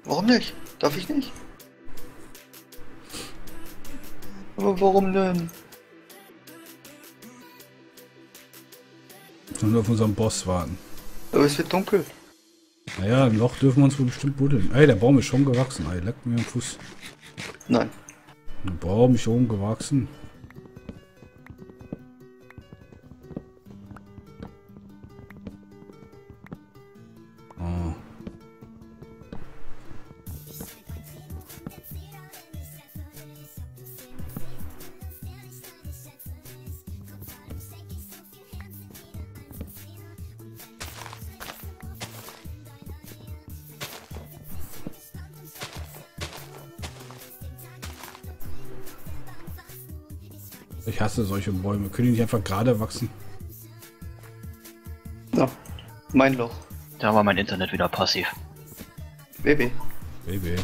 Warum nicht? Darf ich nicht? Aber warum denn? Nur auf unseren Boss warten. Aber es wird dunkel. Naja, im Loch dürfen wir uns wohl bestimmt buddeln. Ey, der Baum ist schon gewachsen. Ey, leck mir am Fuß. Nein. Der Baum ist schon gewachsen. Oh. Ich hasse solche Bäume. Können die nicht einfach gerade wachsen? Ja. Mein Loch. Da war mein Internet wieder passiv. Baby. Baby.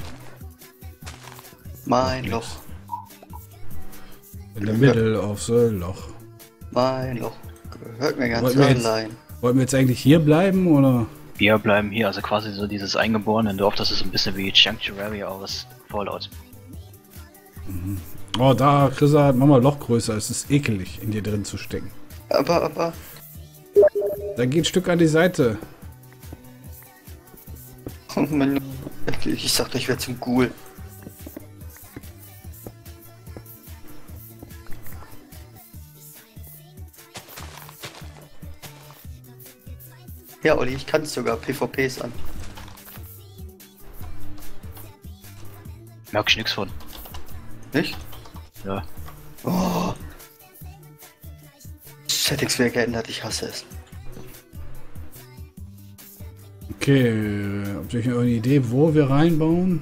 Mein Nix. Loch. In der Mitte auf so ein Loch. Mein Loch. Gehört mir ganz Wollten wir jetzt- allein. Wollten wir jetzt eigentlich hier bleiben oder? Wir bleiben hier, also quasi so dieses eingeborene Dorf, das ist ein bisschen wie Sanctuary aus Fallout. Oh, da, Chrissa, mach mal Loch größer. Es ist ekelig, in dir drin zu stecken. Aber. Da geht ein Stück an die Seite. Oh Mann. Ich sagte, ich werde zum Ghoul. Ja, Olli, ich kann sogar PvPs an. Merk ich nix von. Nicht? Ja. Oh. Settings wieder geändert, ich hasse es. Okay, habt ihr eine Idee, wo wir reinbauen?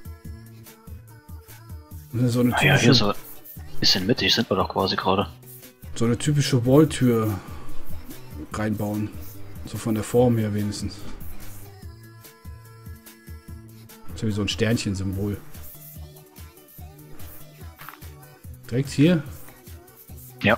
Das ist so eine Ah ja, hier typische, so ein bisschen mittig sind wir doch quasi gerade. so eine typische Walltür reinbauen. So von der Form her wenigstens. Das ist ja wie so ein Sternchen-Symbol. Direkt hier? Ja.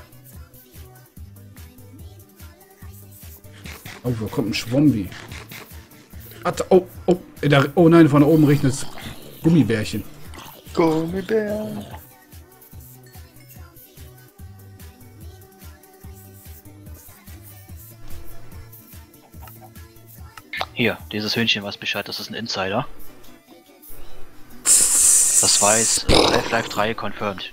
Oh, da kommt ein Schwombi. Oh, oh, oh nein, von da oben regnet es Gummibärchen. Gummibär. Hier, dieses Hühnchen weiß Bescheid, das ist ein Insider. Das weiß Half-Life 3 confirmed.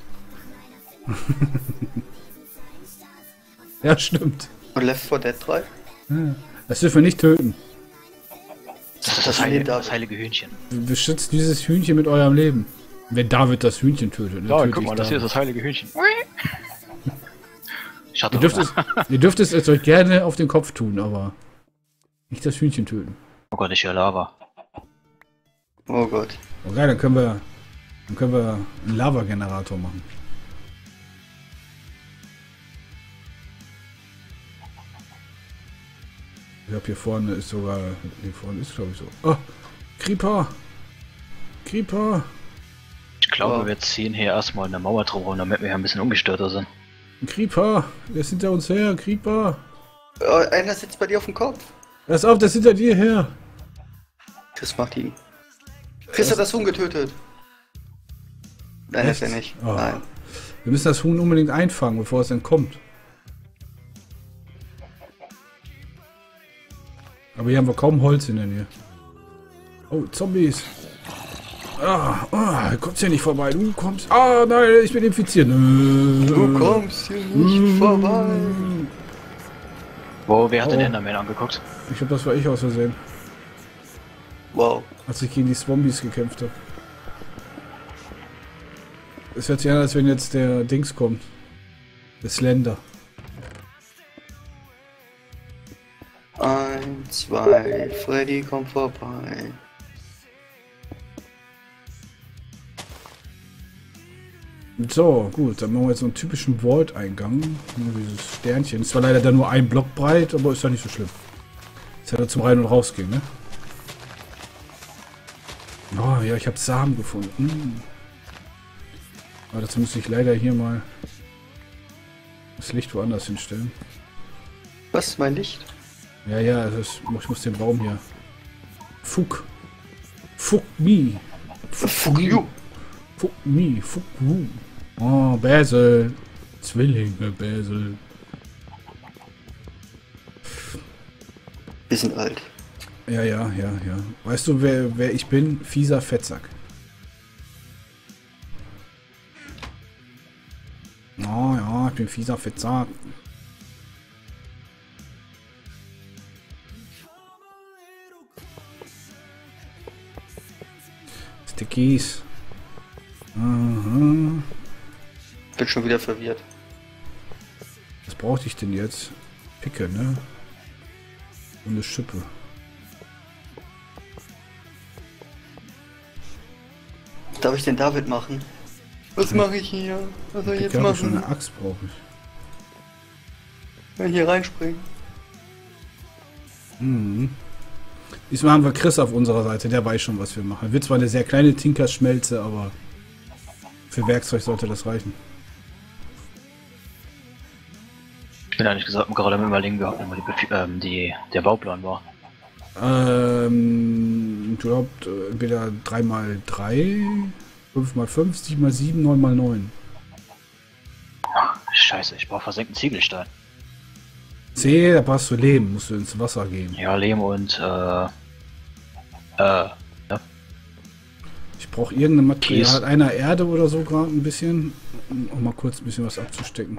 Ja, stimmt. Und Left 4 Dead 3? Das dürfen wir nicht töten. Das ist Das das heilige Hühnchen. Beschützt dieses Hühnchen mit eurem Leben. Wenn David das Hühnchen tötet, Ja, töte guck ich mal, das hier ist David. das heilige Hühnchen. Ich hatte Ihr dürft es euch gerne auf den Kopf tun, aber nicht das Hühnchen töten. Oh Gott, ich höre Lava. Oh Gott. Okay, dann können wir einen Lava-Generator machen. Ich glaube, hier vorne ist sogar... Hier vorne ist, glaube ich, so... Oh! Creeper! Creeper! Ich glaube, Ja. wir ziehen hier erstmal eine Mauer drumherum, damit wir hier ein bisschen ungestörter sind. Ein Creeper! Wer ist hinter uns her? Creeper! Einer sitzt bei dir auf dem Kopf. Pass auf, das ist hinter dir her! Chris macht ihn. Chris hat das Huhn getötet. Nein, Echt? ist er nicht. Oh. Nein. Wir müssen das Huhn unbedingt einfangen, bevor es entkommt. Aber hier haben wir kaum Holz in der Nähe. Oh, Zombies! Du kommst hier nicht vorbei. Du kommst... Ah, nein, ich bin infiziert. Du kommst hier nicht vorbei. Wo, wer hat den Oh. Enderman angeguckt? Ich glaube, das war ich aus Versehen, Wow. als ich gegen die Zombies gekämpft habe. Es hört sich an, als wenn jetzt der Dings kommt. Der Slender. 1, 2, Freddy kommt vorbei. So, gut, dann machen wir jetzt so einen typischen Vault-Eingang. Nur dieses Sternchen. Ist zwar leider da nur ein Block breit, aber ist ja nicht so schlimm. Ist ja nur zum Rein- und Rausgehen, ne? Oh ja, ich habe Samen gefunden. Aber dazu muss ich leider hier mal das Licht woanders hinstellen. Was ist mein Licht? Ja, ja, ich muss den Baum hier. Fuck me. Fuck you. Fuck me. Fuck you. Oh, Basil. Zwillinge, Basil. Wir sind alt. Ja. Weißt du, wer ich bin? Fieser Fettsack. Oh ja, ich bin fieser Fettsack. Stickies. Aha. Bin schon wieder verwirrt. Was brauchte ich denn jetzt? Picke, ne? Und eine Schippe. Darf ich den David machen? Was mache ich hier? Was soll ich jetzt Picke habe ich schon, machen? eine Axt brauche ich. Will ich hier reinspringen? Mhm. Diesmal haben wir Chris auf unserer Seite, der weiß schon, was wir machen. Wird zwar eine sehr kleine Tinkerschmelze, aber für Werkzeug sollte das reichen. Ich bin ehrlich gesagt gerade am Überlegen, wie überhaupt nochmal der Bauplan war. Ich glaube, entweder 3x3, 5x5, 7x7, 9x9. Scheiße, ich brauche versenkten Ziegelstein. C, da brauchst du Lehm, musst du ins Wasser gehen. Ja, Lehm und Ich brauche irgendein Material, Kies. einer Erde oder so gerade ein bisschen, um mal kurz ein bisschen was abzustecken.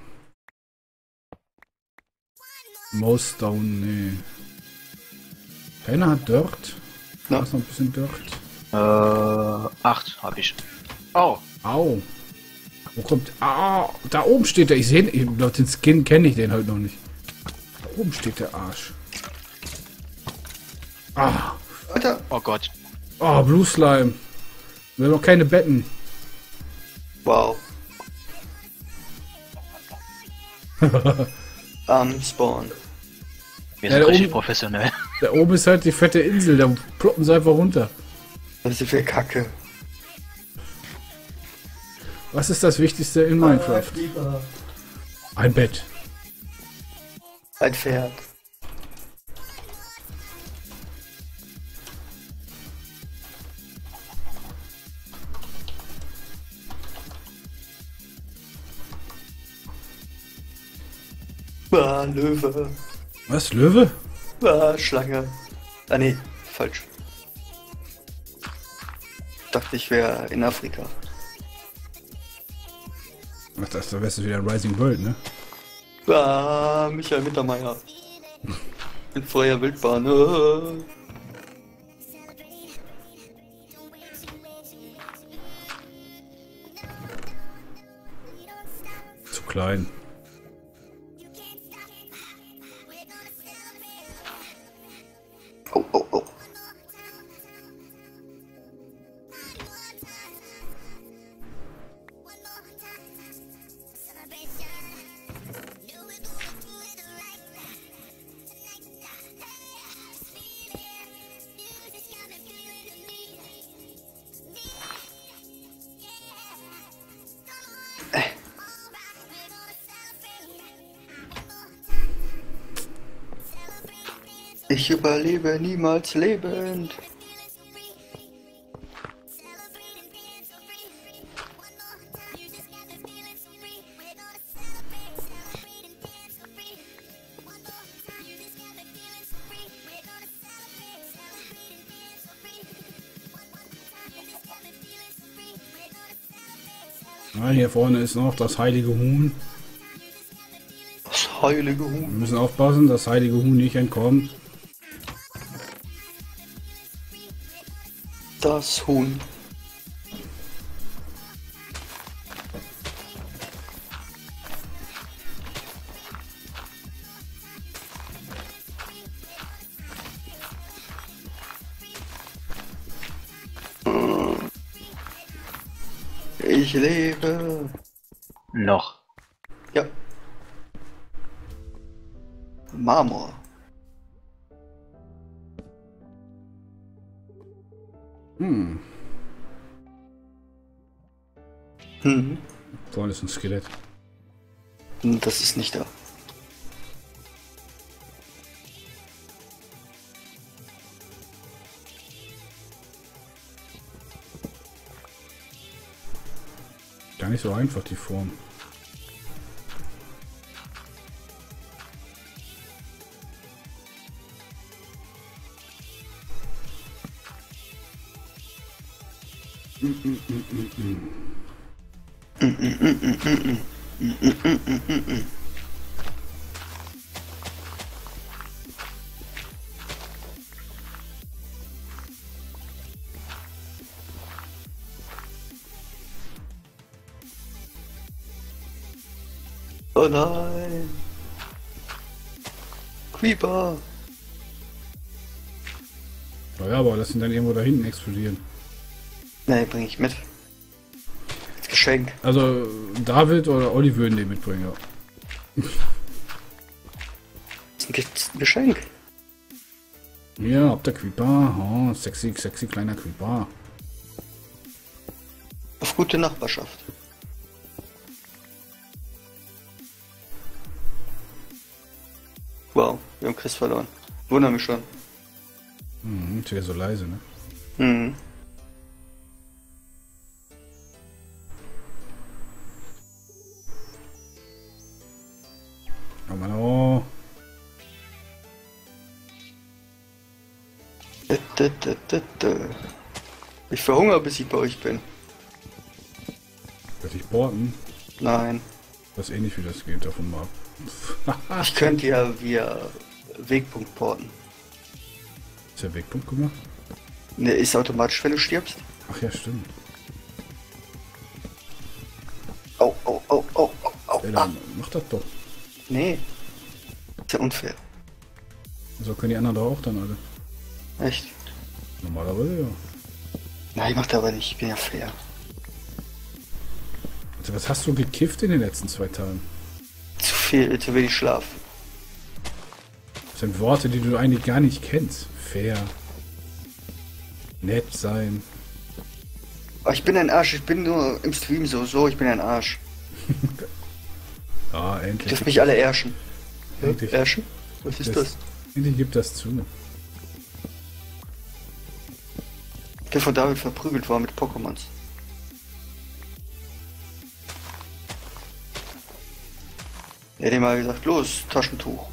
Moostone, nee. Keiner hat Dirt. Da Ja. ist noch ein bisschen Dirt. 8 habe ich. Oh, Au. Wo kommt... Ah, da oben steht der. Ich sehe ihn. Laut den Skin kenne ich den halt noch nicht. Da oben steht der Arsch. Ah. Alter, oh Gott. Oh, Blue Slime. Wir haben noch keine Betten. wow. Spawn. Wir Ja, sind da richtig oben- professionell. Da oben ist halt die fette Insel. Da ploppen sie einfach runter. Was ist für Kacke? Was ist das Wichtigste in Minecraft? Ein Bett. Ein Pferd. Löwe. Was? Löwe? Schlange. Ah nee, falsch. Dachte ich wäre in Afrika. Ach, da wärst du wieder in Rising World, ne? Michael Mittermeier. In freier Wildbahn. Zu klein. Oh, oh, oh. Ich überlebe niemals lebend. Ah, hier vorne ist noch das heilige Huhn. Das heilige Wir Huhn. müssen aufpassen, dass das heilige Huhn nicht entkommt. Das Huhn. Ich lebe. Noch. Ja. Marmor. Hm. Hm. Vorne ist ein Skelett. Das ist nicht da. nicht so einfach, die Form. Oh nein! Creeper! Naja, aber lass ihn dann irgendwo da hinten explodieren. Nee, bring ich mit. Als Geschenk. Also, David oder Olli würden den mitbringen, ja. Das ist ein Geschenk. Ja, ob der Creeper. Oh, sexy kleiner Creeper. Auf gute Nachbarschaft. Wow, wir haben Chris verloren. Wundere mich schon. Ist ja so leise, ne? Mhm. Oh Mann, oh. Ich verhungere, bis ich bei euch bin. Soll ich porten? Nein. Das ist ähnlich wie das geht, davon mal ab. Ich könnte ja via Wegpunkt porten. Ist der Wegpunkt gemacht? Ne, ist automatisch, wenn du stirbst. Ach ja, stimmt. Oh, oh, oh, oh, oh, oh. Ja, dann mach das doch. Nee. Ist ja unfair. So können die anderen doch auch dann alle. Echt? Normalerweise ja. Nein, ich mach das aber nicht. Ich bin ja fair. Also, was hast du gekifft in den letzten 2 Tagen? Zu viel, zu wenig Schlaf. Das sind Worte, die du eigentlich gar nicht kennst. Fair. Nett sein. Aber ich bin ein Arsch. Ich bin nur im Stream so. Ich bin ein Arsch. Ah, Ihr endlich. dürft mich alle ärschen. Endlich. Ärschen? Was ist das? Endlich gibt das zu. Ich bin von David verprügelt worden mit Pokémons. Er hat ihm mal gesagt, los, Taschentuch.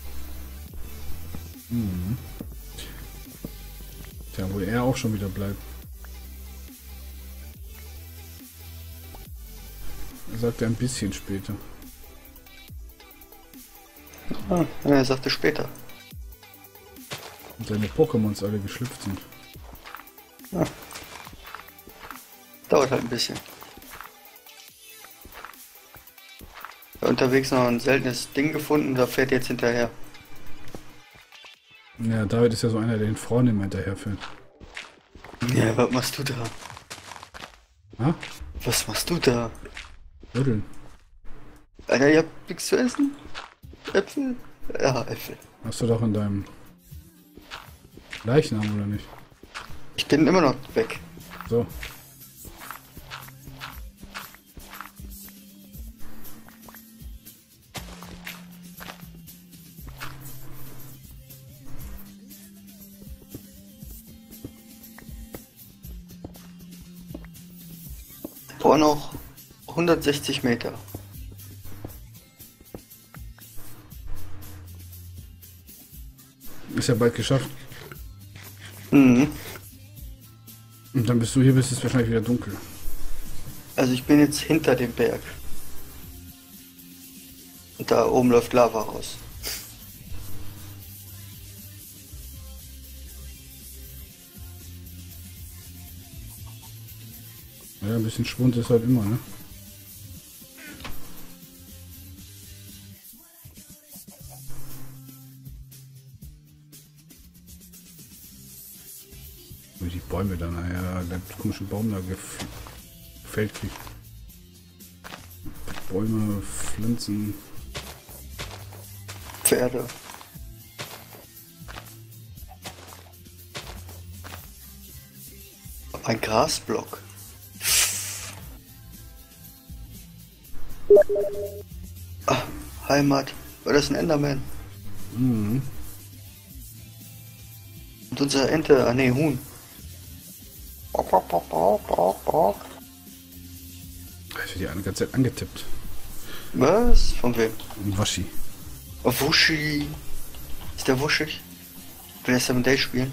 Tja, wo er auch schon wieder bleibt. Er sagte ein bisschen später. Ah, er sagte später. Und seine Pokémons alle geschlüpft sind. Dauert halt ein bisschen. Unterwegs noch ein seltenes Ding gefunden, da fährt jetzt hinterher. Ja, David ist ja so einer, der den Frauen immer hinterherfährt. Ja, was machst du da? Ah? Was machst du da? Rütteln. Alter, ihr habt nichts zu essen? Äpfel? Ja, Äpfel. Hast du doch in deinem Leichnam, oder nicht? Ich bin immer noch weg. So. Boah, noch 160 Meter. Ist ja bald geschafft. Mhm. Und dann bist du hier, bis es wahrscheinlich wieder dunkel. Also ich bin jetzt hinter dem Berg. Und da oben läuft Lava raus. Ja, ein bisschen Schwund ist halt immer, ne? Wie die Bäume dann, naja, der komische Baum da gefällt kriegt. Bäume, Pflanzen. Pferde. Ein Grasblock. Ah, Heimat. War das ein Enderman? Mhm. Und unsere Ente, ah ne, Huhn. Ich wird ja eine ganze Zeit angetippt. Was? Von wem? Ein Waschi. Oh, Wuschi. Ist der wuschig? Will er 7 Days spielen?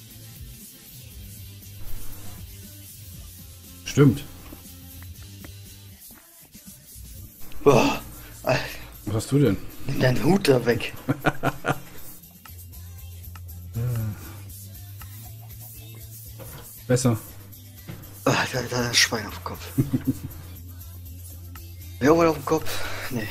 Stimmt. Boah. Alter, Was hast du denn? nimm deinen Hut da weg. Besser. Ah, da das Schwein auf dem Kopf. Ja, wohl auf dem Kopf? Nee.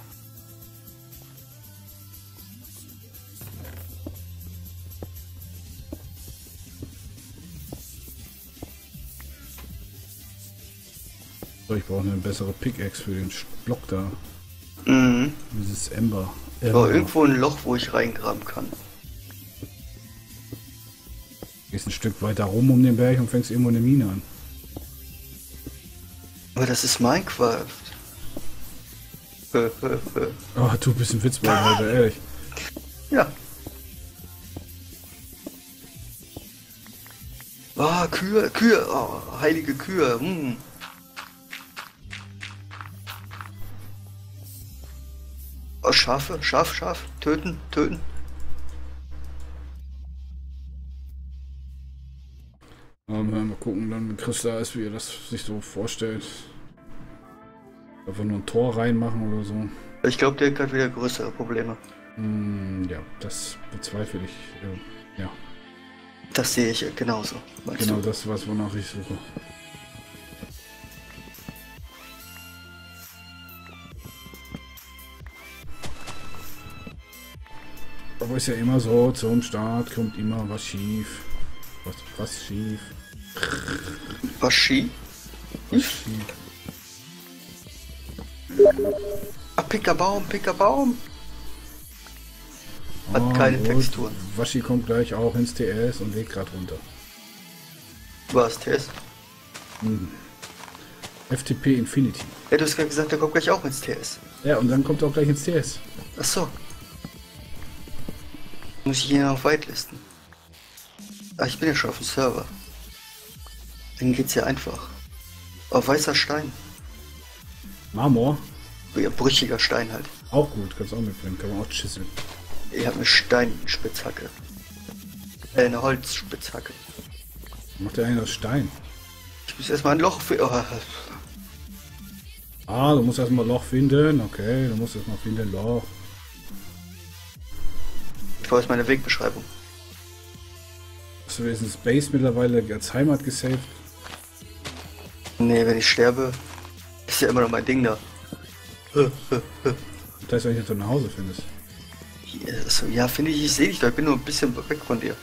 So, ich brauche eine bessere Pickaxe für den Block da. Mhm. Dieses Ember. Oh, irgendwo ein Loch, wo ich reingraben kann. Gehst ein Stück weiter rum um den Berg und fängst irgendwo eine Mine an. Aber das ist Minecraft. Oh, du bist ein Witzbold heute, ehrlich. Ja. Ah, Kühe, Kühe, oh, heilige Kühe. Hm. Oh, Schafe, Schaf, töten, töten. Mal gucken, dann wenn Chris da ist, wie er das sich so vorstellt. Einfach nur ein Tor reinmachen oder so. Ich glaube, der hat gerade wieder größere Probleme. Ja, das bezweifle ich. Ja, Das sehe ich genauso. Meinst genau du? das, wonach ich suche. Aber ist ja immer so, zum Start kommt immer was schief. Was schief? Was Ski? Was schief? Ah, picker Baum, picker Baum. Hat keine gut. Texturen. Waschi kommt gleich auch ins TS und legt gerade runter. Was, TS? FTP Infinity. Ja, du hast gerade gesagt, der kommt gleich auch ins TS. Ja, und dann kommt er auch gleich ins TS. Ach so. Muss ich ihn auf Whitelisten? Ah, ich bin ja schon auf dem Server. Dann geht's ja einfach. Auf weißer Stein. Marmor. Ja, brüchiger Stein halt. Auch gut, kannst auch mitbringen, kann man auch chiseln. Ich habe eine Steinspitzhacke. Eine Holzspitzhacke. Macht der eigentlich aus Stein? Ich muss erstmal ein Loch für. Oh, Ah, du musst erstmal Loch finden. Okay, du musst erstmal finden Loch. das ist meine Wegbeschreibung. Hast du wenigstens Base mittlerweile als Heimat gesaved? Nee, wenn ich sterbe, ist ja immer noch mein Ding da. Das heißt, wenn ich jetzt nach Hause findest. So, ja, finde ich sehe dich da. Ich bin nur ein bisschen weg von dir.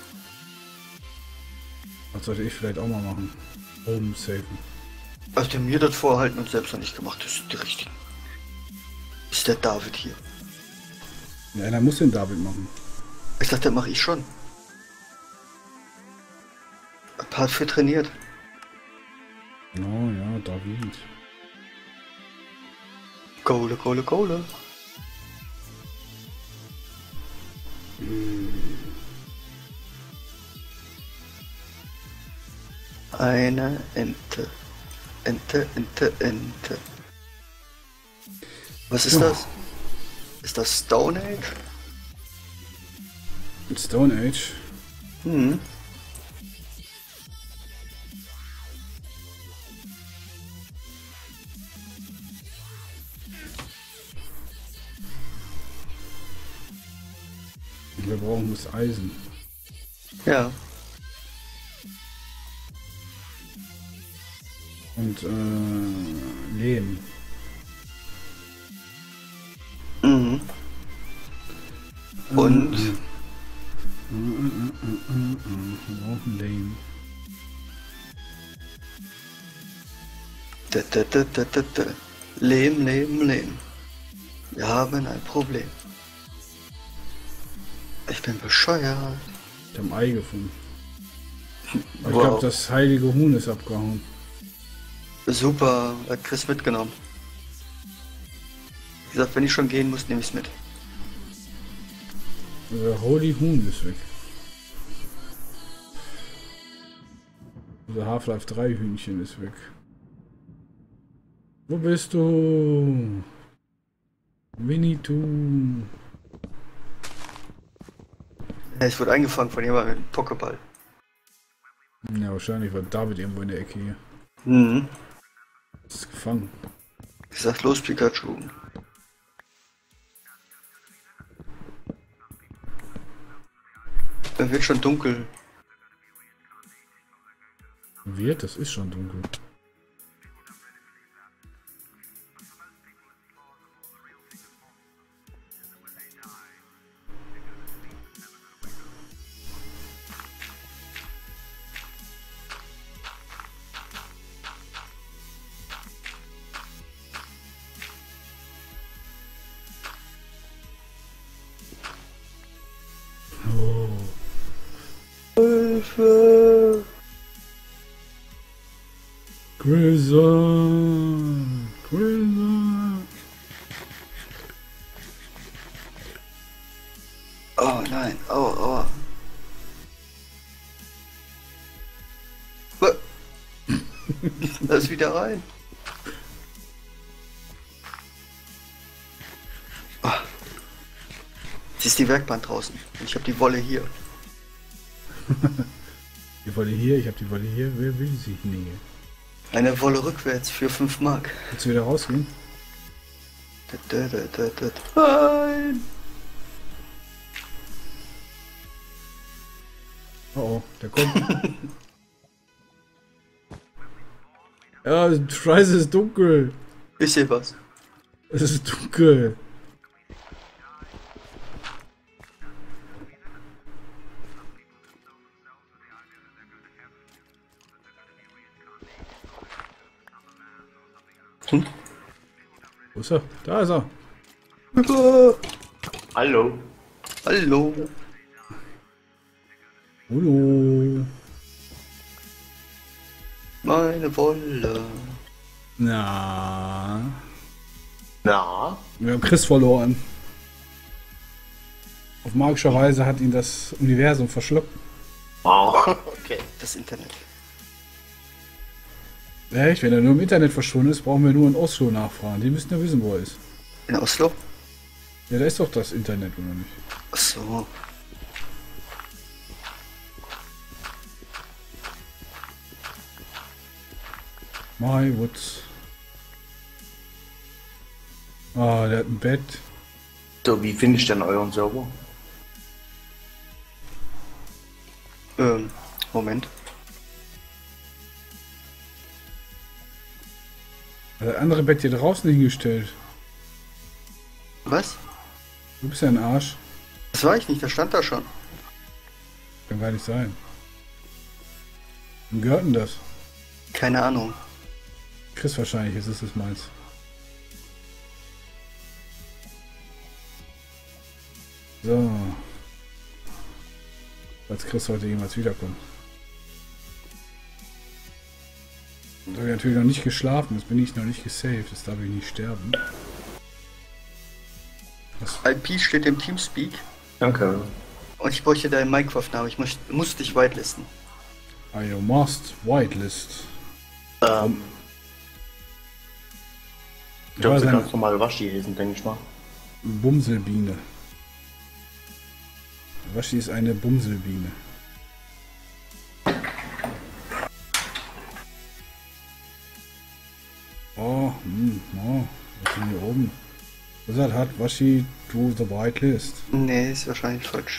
Das sollte ich vielleicht auch mal machen. Oben safen. Also der mir das vorhalten und selbst noch nicht gemacht, das ist die richtige. Ist der David hier? Ja, einer muss den David machen. Ich dachte, das mache ich schon. Ein paar für trainiert. Oh ja, David. Kohle, Kohle, Kohle. Eine Ente. Ente, Ente, Ente. Was ist Ja. das? Ist das Stone Age? Mit Stone Age. Hm. Wir brauchen das Eisen. Ja. Und Lehm. Mhm. Und Wir brauchen Lehm. Lehm, Lehm, Lehm. Wir haben ein Problem. Ich bin bescheuert. Ich habe ein Ei gefunden. Aber ich Wow. glaube, das heilige Huhn ist abgehauen. Super, hat Chris mitgenommen. Wie gesagt, wenn ich schon gehen muss, nehme ich es mit. Der Holy Huhn ist weg. Unser Half-Life 3 Hühnchen ist weg. Wo bist du? Winnetou. Ja, ich wurde eingefangen von jemandem mit einem Pokéball. Ja, wahrscheinlich war David irgendwo in der Ecke hier. Mhm. Ist gefangen. Ich sag los, Pikachu. Da wird schon dunkel. Wird? Das ist schon dunkel. Hilfe! Grison! Grison! Oh nein, aua. Lass wieder rein. Oh. Sie ist die Werkbank draußen. Ich habe die Wolle hier. Die Wolle hier, ich habe die Wolle hier. Wer will sie? Nee. Eine Wolle rückwärts für 5 Mark. Willst du wieder rausgehen? Nein! Oh, der kommt. Ja, Scheiße, ist dunkel. Ich sehe was. Es ist dunkel. Wo ist er? Da ist er. Hallo. Hallo. Hallo. Meine Wolle. Na. Na? Wir haben Chris verloren. Auf magische Weise hat ihn das Universum verschluckt. Wow. Okay. Das Internet. Echt? Wenn er nur im Internet verschwunden ist, brauchen wir nur in Oslo nachfragen. Die müssen ja wissen, wo er ist. In Oslo? Ja, da ist doch das Internet, oder nicht? Ach so. My Woods. Ah, der hat ein Bett. So, wie finde ich denn euren Server? Moment. Hat das andere Bett hier draußen hingestellt. Was? Du bist ja ein Arsch. Das war ich nicht, das stand da schon. Kann gar nicht sein. Wem gehört denn das? Keine Ahnung. Chris wahrscheinlich, ist es meins. So. Falls Chris heute jemals wiederkommt. Da habe ich natürlich noch nicht geschlafen, jetzt bin ich noch nicht gesaved, jetzt darf ich nicht sterben. Was? IP steht im Teamspeak Danke. und ich bräuchte deinen Minecraft-Namen. Ich muss dich whitelisten. You must whitelist. Ich Ja, glaube, sein- ganz normal Waschi lesen, denke ich mal. Bumselbiene. Waschi ist eine Bumselbiene. Oh, was ist denn hier oben? Wizard hat Waschi to the whitelist. Nee, ist wahrscheinlich falsch.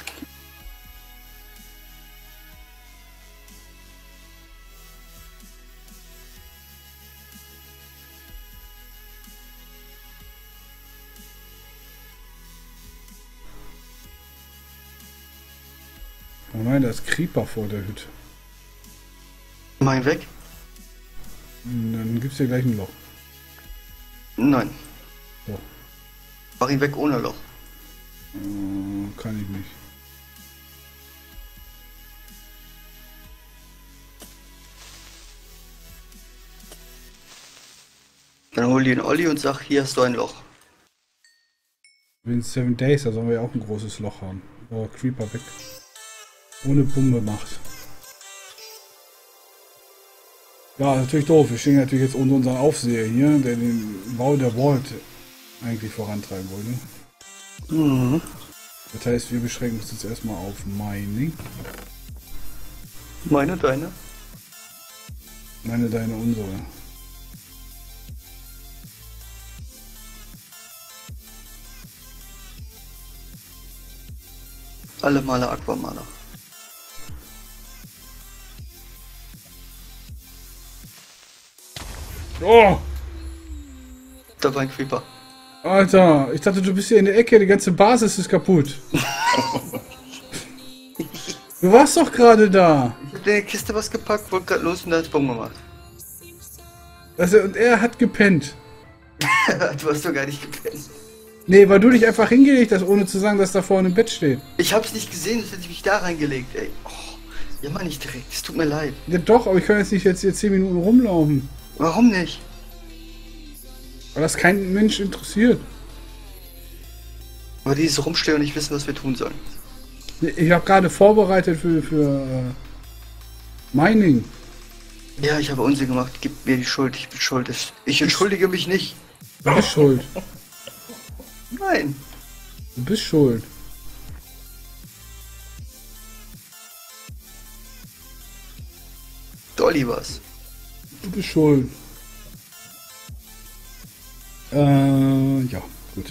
Oh nein, da ist Creeper vor der Hütte. Mach ihn weg? Dann gibt's hier gleich ein Loch. Nein. So. Mach ihn weg ohne Loch. Kann ich nicht. Dann hol ihn Olli und sag, hier hast du ein Loch. In 7 Days, da sollen wir ja auch ein großes Loch haben. Oh, Creeper weg. Ohne Bombe macht. Ja, natürlich doof. Wir stehen natürlich jetzt unter unseren Aufseher hier, der den Bau der Vault eigentlich vorantreiben wollte. Mhm. Das heißt, wir beschränken uns jetzt erstmal auf Mining. Meine, deine? Meine, deine, unsere. Alle Maler Aquamaler. Oh! Da war ein Creeper. Alter, ich dachte, du bist hier in der Ecke, die ganze Basis ist kaputt. Du warst doch gerade da. Ich hab in der Kiste was gepackt, wollte gerade los und da hat's Bumm gemacht. Also, und er hat gepennt. Du hast doch gar nicht gepennt. Nee, weil du dich einfach hingelegt hast, ohne zu sagen, dass da vorne im Bett steht. Ich hab's nicht gesehen, sonst hätte ich mich da reingelegt, ey. Oh, ja, Mann, nicht direkt. Es tut mir leid. Ja doch, aber ich kann jetzt nicht jetzt hier 10 Minuten rumlaufen. Warum nicht? Weil das kein Mensch interessiert. Weil die so rumstehen und nicht wissen, was wir tun sollen. Ich habe gerade vorbereitet für Mining. Ja, ich habe Unsinn gemacht. Gib mir die Schuld. Ich bin schuld. Ich entschuldige mich nicht. Du bist schuld. Nein. Du bist schuld. Dolly was. Du bist schuld. Ja, gut.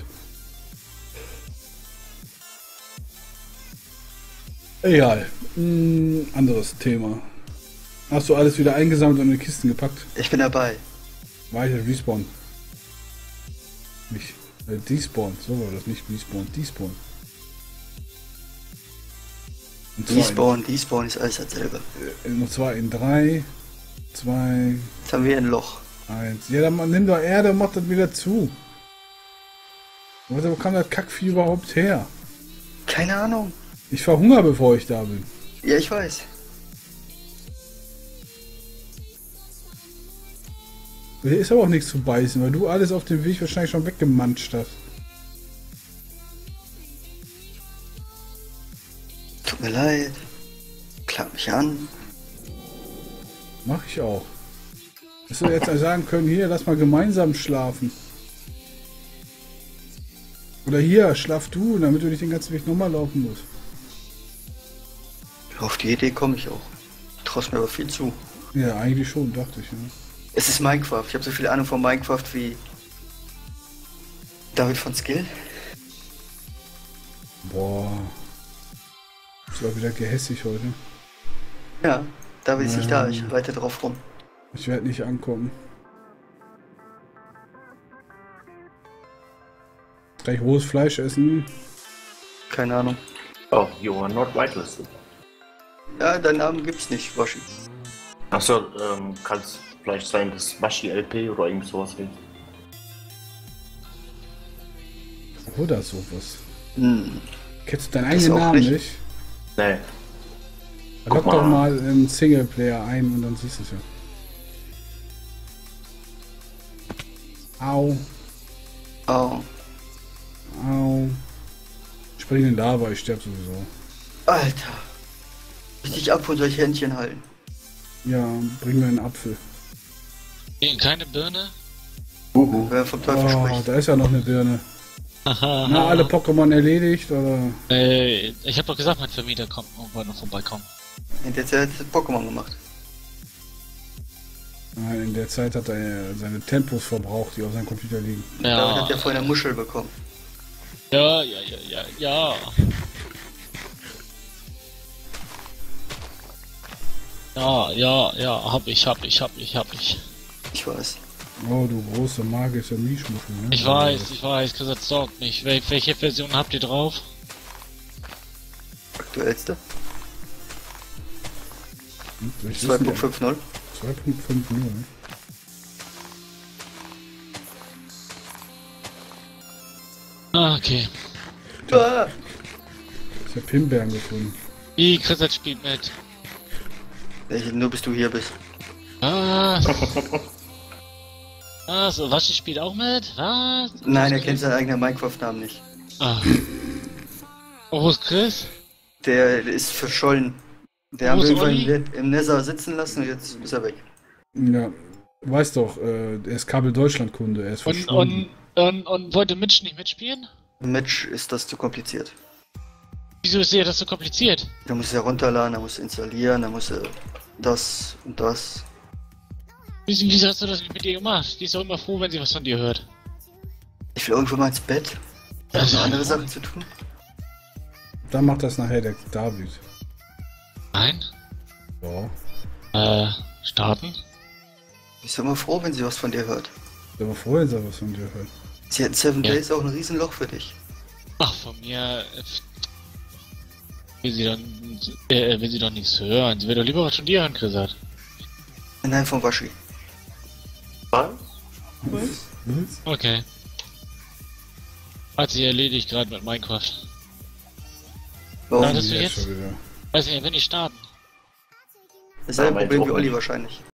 Egal. Anderes Thema. Hast du alles wieder eingesammelt und in die Kisten gepackt? Ich bin dabei. Weiter Respawn. Nicht. Despawn. So war das nicht Respawn. Despawn. Und zwar Despawn ist alles dasselbe. und zwar in 3, 2, Jetzt haben wir ein Loch. 1. Ja, dann nimm doch Erde und mach das wieder zu. Wo kam das Kackvieh überhaupt her? Keine Ahnung. Ich verhungere, bevor ich da bin. Ja, ich weiß. Hier ist aber auch nichts zu beißen, weil du alles auf dem Weg wahrscheinlich schon weggemanscht hast. Tut mir leid. Klapp mich an. Mach ich auch. Dass wir jetzt sagen können, hier, lass mal gemeinsam schlafen. Oder hier, schlaf du, damit du nicht den ganzen Weg nochmal laufen musst. Auf die Idee komme ich auch. Traust mir aber viel zu. Ja, eigentlich schon, dachte ich. Ja. Es ist Minecraft. Ich habe so viel Ahnung von Minecraft wie David von Skill. Boah. Das war wieder gehässig heute. Ja, David ist nicht da. Ich reite drauf rum. Ich werde nicht ankommen. Gleich rohes Fleisch essen. Keine Ahnung. Oh, you are not whitelisted. Ja, deinen Namen gibt's nicht, Washi. Achso, kann es vielleicht sein, dass Washi LP oder irgend sowas wird. Oder sowas. Hm. Kennst du deinen Das eigenen auch Namen nicht. nicht? Nee. Log Guck doch mal. mal im Singleplayer ein und dann siehst du es ja. Au, Oh. au. Spring in Lava, ich sterb sowieso. Alter. Ich dich ab und solche Händchen halten. Ja, bring mir einen Apfel. Keine Birne? Wer vom Teufel Oh, spricht. da ist ja noch eine Birne. Na, alle Pokémon erledigt, oder? Ich hab doch gesagt, mein Vermieter kommt irgendwann noch vorbeikommen. In der Zeit hat er Pokémon gemacht. Nein, in der Zeit hat er seine Tempos verbraucht, die auf seinem Computer liegen. David hat ja vorhin eine Muschel bekommen. Ja. Ja, hab ich. Ich weiß. Oh, du große magische Mischmuschel, ne? Ich weiß, das sorgt mich. Welche Version habt ihr drauf? Aktuellste. Soll ich wissen, 2.50. 2.50, ne? Ah, okay. Ah, Ich hab Himbeeren gefunden. Chris hat spielt mit. nur bis du hier bist. Was? So, Waschi spielt auch mit? Was? Nein, er kennt seinen eigenen Minecraft-Namen nicht. Ah. Oh, wo ist Chris? Der ist verschollen. Der Wo haben wir ist irgendwann Olli? im Nether sitzen lassen und jetzt ist er weg. Ja, weiß doch, er ist Kabel Deutschland-Kunde, er ist verschwunden. Und wollte Mitch nicht mitspielen? Mitch ist das zu kompliziert. Wieso ist dir das so kompliziert? Da muss er runterladen, da muss er installieren, da muss er das und das. Wieso hast du das nicht mit ihr gemacht? Die ist doch immer froh, wenn sie was von dir hört. Ich will irgendwann mal ins Bett. Ich habe noch andere Sachen zu tun. Dann macht das nachher der David. Nein? Ja. Starten? Ich bin immer froh, wenn sie was von dir hört. Der war vorher so was von dir hört. Sie hat in 7 Ja. Days auch ein Riesenloch für dich. Ach, von mir... will sie doch nichts hören. Sie will doch lieber was von dir hören, Chrisat. Nein, von Waschi. Was? Okay. Hat sich erledigt gerade mit Minecraft. Warum? Ja, das- du jetzt? Schon wieder. Weiß nicht, wenn ich starten. Dasselbe Ja, mein Problem wie Druck Olli nicht. wahrscheinlich.